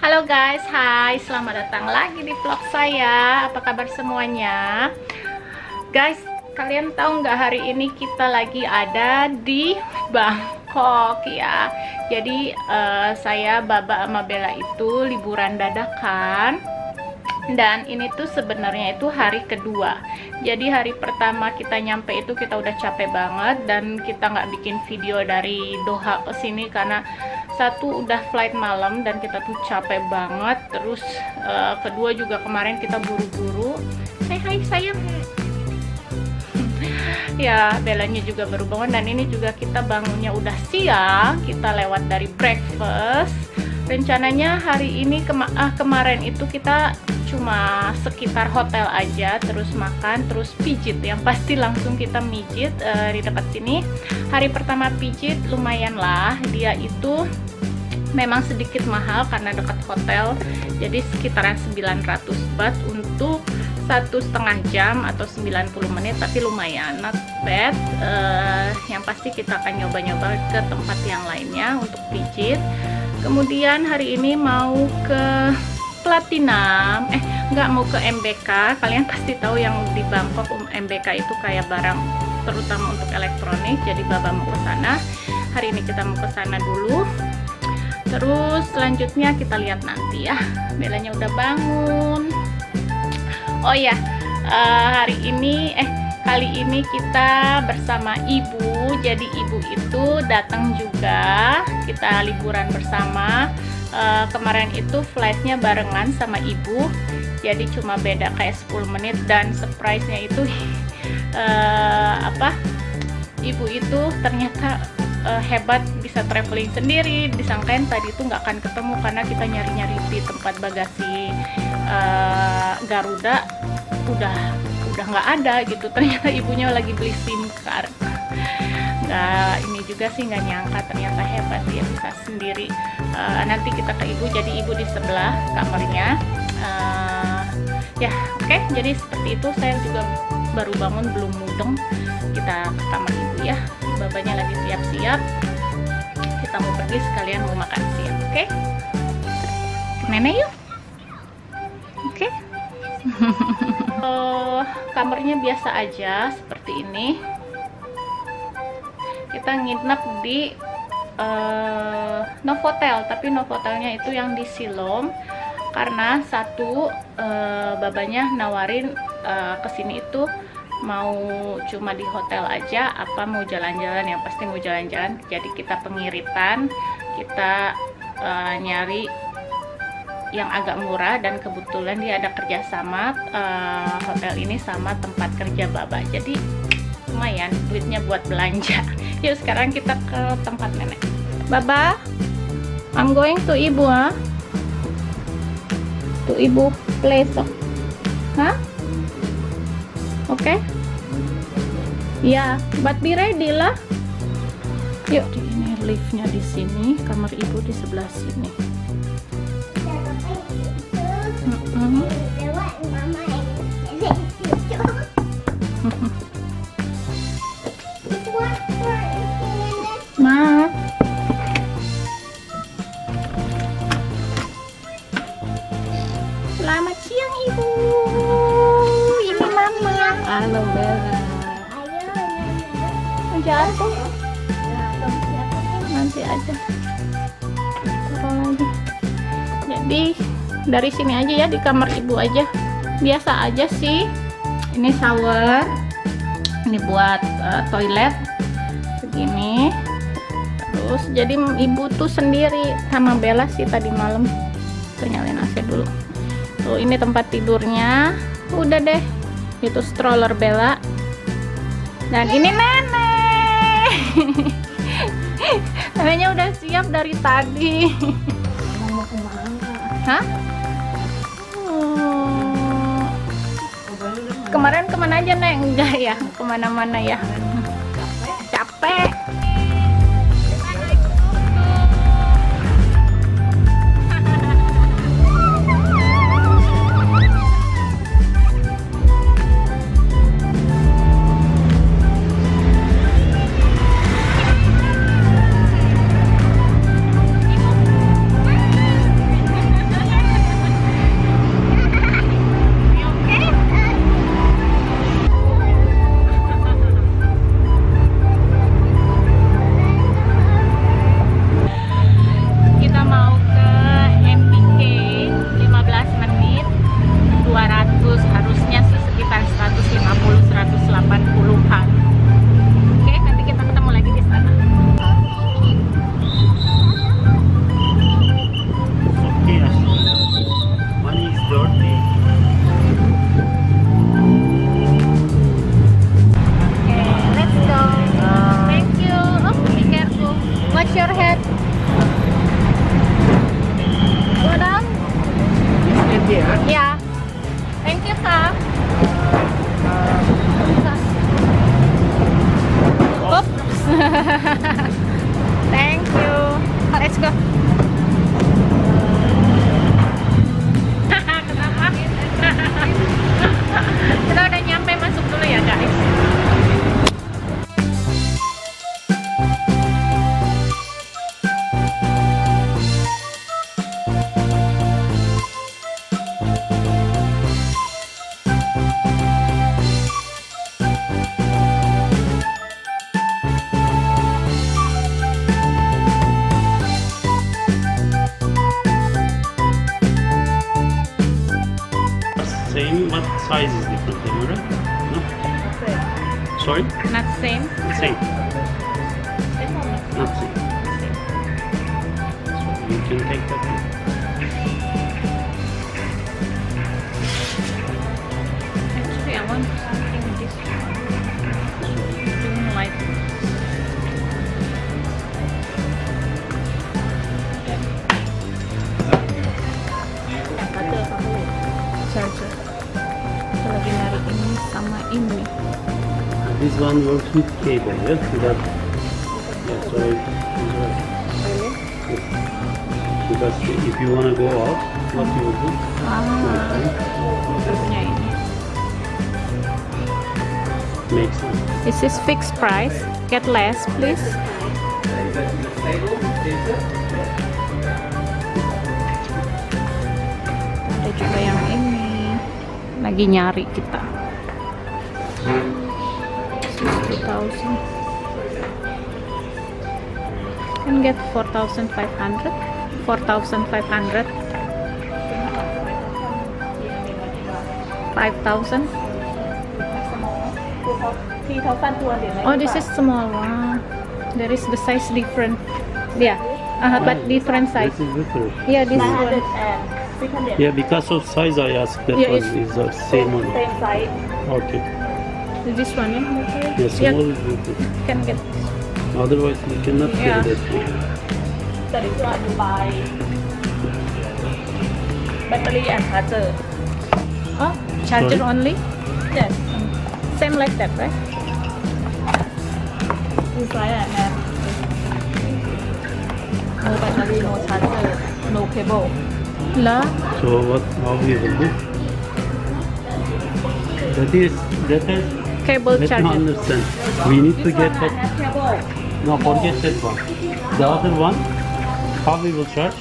Halo guys, hai, selamat datang lagi di vlog saya. Apa kabar semuanya? Guys, kalian tahu nggak hari ini kita lagi ada di Bangkok ya. Jadi saya, Baba sama Bella itu liburan dadakan. Dan ini tuh sebenarnya itu hari kedua. Jadi hari pertama kita nyampe itu kita udah capek banget dan kita nggak bikin video dari Doha ke sini karena satu udah flight malam dan kita tuh capek banget. Terus kedua juga kemarin kita buru-buru. Hai sayang. Ya, Bellanya juga baru bangun dan ini juga kita bangunnya udah siang. Kita lewat dari breakfast. Rencananya hari ini kemarin itu kita cuma sekitar hotel aja, terus makan, terus pijit. Yang pasti langsung kita mijit di dekat sini. Hari pertama pijit lumayan lah, dia itu memang sedikit mahal karena dekat hotel, jadi sekitaran 900 baht untuk 1,5 jam atau 90 menit, tapi lumayan, not bad. Yang pasti kita akan nyoba-nyoba ke tempat yang lainnya untuk pijit. Kemudian hari ini mau ke Platinum, nggak, mau ke MBK. Kalian pasti tahu yang di Bangkok MBK itu kayak barang terutama untuk elektronik, jadi Baba mau ke sana. Hari ini kita mau ke sana dulu. Terus selanjutnya kita lihat nanti ya. Bellanya udah bangun. Oh ya, kali ini kita bersama ibu. Jadi ibu itu datang juga. Kita liburan bersama. Kemarin itu flightnya barengan sama ibu. Jadi cuma beda kayak 10 menit dan surprise-nya itu ibu itu ternyata hebat, bisa traveling sendiri. Disangkain tadi itu nggak akan ketemu karena kita nyari-nyari di tempat bagasi Garuda udah nggak ada gitu. Ternyata ibunya lagi beli SIM card. Ini juga sih nggak nyangka, ternyata hebat dia bisa sendiri. Nanti kita ke ibu, jadi ibu di sebelah kamarnya. Oke, jadi seperti itu. Saya juga baru bangun, belum mudeng. Kita ke kamar ibu ya. Babanya lagi siap-siap. Kita mau pergi sekalian mau makan siang, oke? Nenek yuk. Oke. Kamarnya biasa aja seperti ini. Kita nginep di Novotel, tapi Novotelnya itu yang di Silom karena satu babanya nawarin kesini itu mau cuma di hotel aja apa mau jalan-jalan, yang pasti mau jalan-jalan. Jadi kita pengiritan, kita nyari yang agak murah dan kebetulan dia ada kerjasama hotel ini sama tempat kerja Baba, jadi lumayan duitnya buat belanja. Yuk sekarang kita ke tempat nenek. Baba, I'm going to ibu, to ibu place, Oke? Ya, but be ready lah. Yuk, ini liftnya di sini, kamar ibu di sebelah sini. Ma. Selamat siang ibu. Ini mama. Halo Bella. Jatuh. Nanti aja. Taruh lagi. Jadi dari sini aja ya, di kamar ibu aja. Biasa aja sih. Ini shower. Ini buat toilet. Begini. Terus jadi ibu tuh sendiri sama Bella sih tadi malam. Tuh nyalain AC dulu. Tuh ini tempat tidurnya. Udah deh. Itu stroller Bella. Dan ini nenek. Neneknya udah siap dari tadi. Mau kemana? Hah? Kemarin kemana aja Nek? Enggak ya, kemana-mana ya. Capek. same, but size is different. Am I right? No? Sorry? Not same. Same. Not same. So you can take that one. Actually, I want something this one. Don't like charger. Kita lagi nyari ini sama ini. This one works with cable, yes? Without, yeah, so because if you want to go out, what you will do? Punya ini. Makes sense. Is this fixed price? Get less, please. Ada juga yang ini. Lagi nyari kita. 2,000. Can get 4,500. 4,500. 5,000. Oh, this is small one. There is the size different. Yeah, but different size. This is different. Yeah, this one. Yeah, because of size I asked that Yeah, one is the same one. Same size. Okay. This one, yeah. Yeah, small is different. Can get. Otherwise we cannot Yeah. get that one. So this one you buy battery and charger. Oh, charger Sorry? only. Yes. Same like that, right? This one and then no battery, no charger, no cable. La. So how we will do? That is Cable let me charger. understand. We need to This get one that. has cable. No, forget that one. The other one, how we will charge?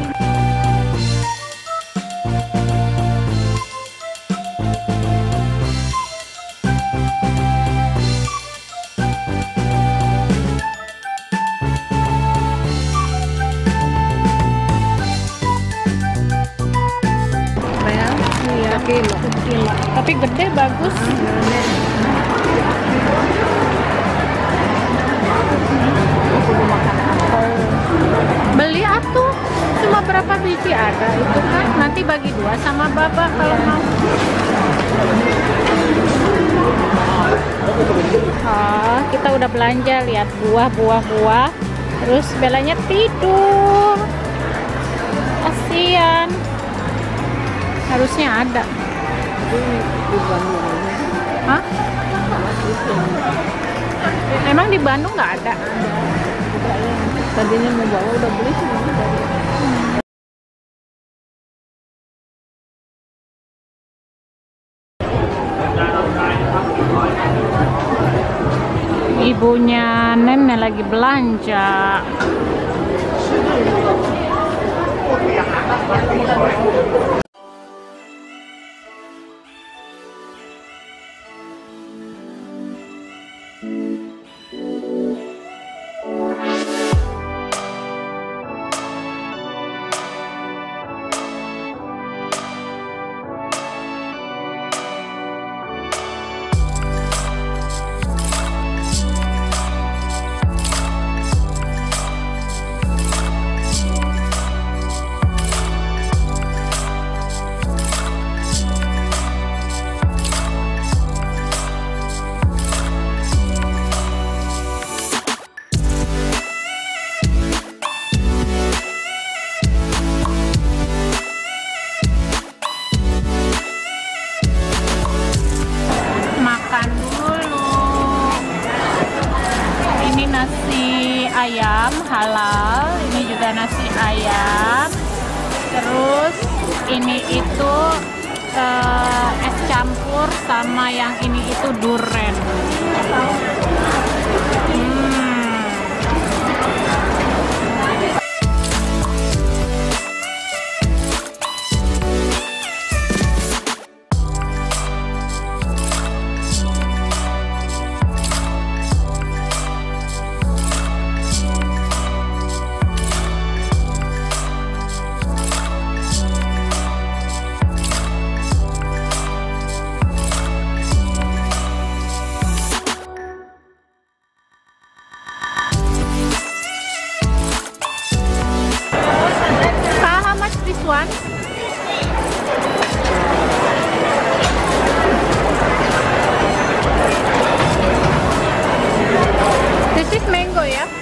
Iya, kilo. Tapi gede, bagus. Beli atuh. Cuma berapa biji ada itu kan? Nanti bagi 2 sama Baba kalau mau. Oh, kita udah belanja, lihat buah. Terus Belanya tidur. Kasian. Harusnya ada. Hah? Emang di Bandung nggak ada? Tadinya mau bawa udah beli semua. Ibunya nenek lagi belanja. Makan dulu. Ini nasi ayam halal, ini juga nasi ayam. Terus ini itu es campur sama yang ini itu duren. 거예요?